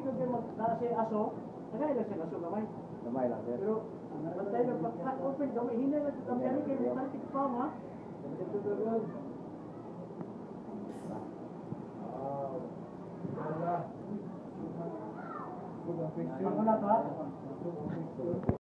ikot yung magdala siya aso, nagay lang siya aso gamay. Gamay lang, sir. Pero, bantay na pag-cut open, gamay, hinay lang sa tabi kayo, tantik pa ma. Ito doon. Wow. Ano na ba?